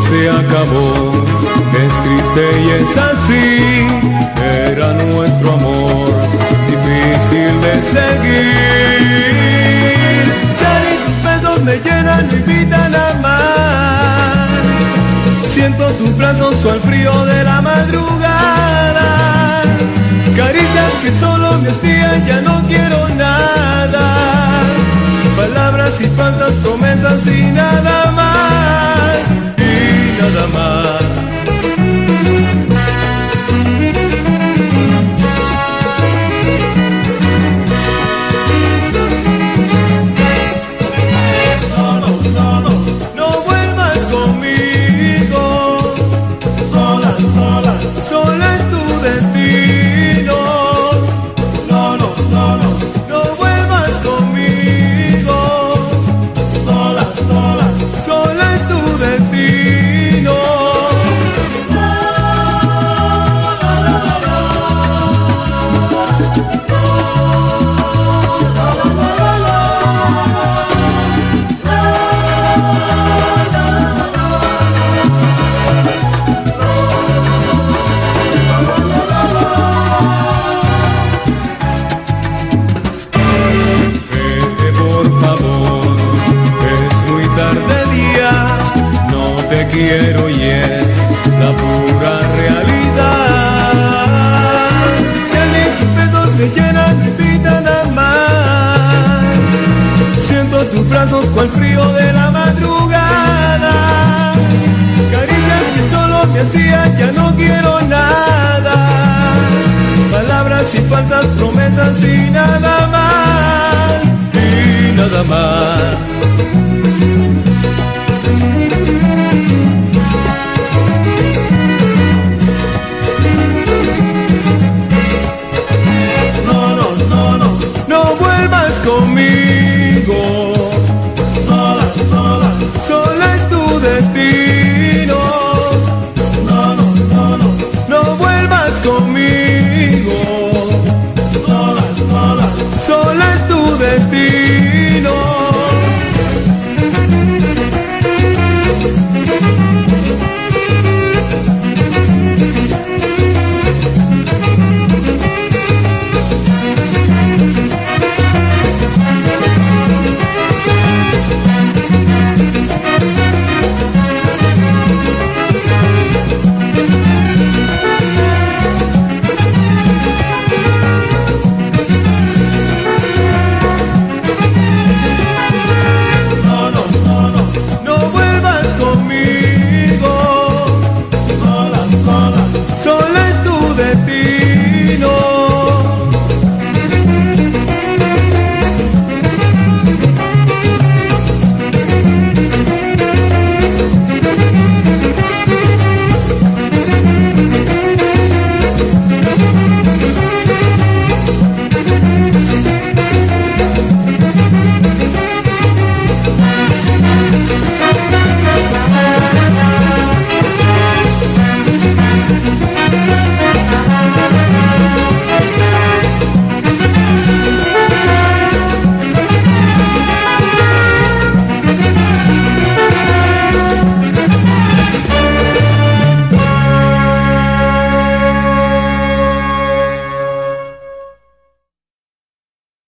se acabó. Es triste y es así, era nuestro amor, difícil de seguir. Ya ni tus besos me llenan, me invitan a amar. Siento tus brazos con el frío de la madrugada, caricias que solo me hostigan, ya no quiero nada. Palabras y falsas promesas y nada más, y nada más. Quiero y es la pura realidad. Ya ni tus besos me llenan, me invitan a amar. Siento tus brazos con el frío de la madrugada, caricias que solo me hacían, ya no quiero nada. Palabras y falsas promesas y nada más, y nada más.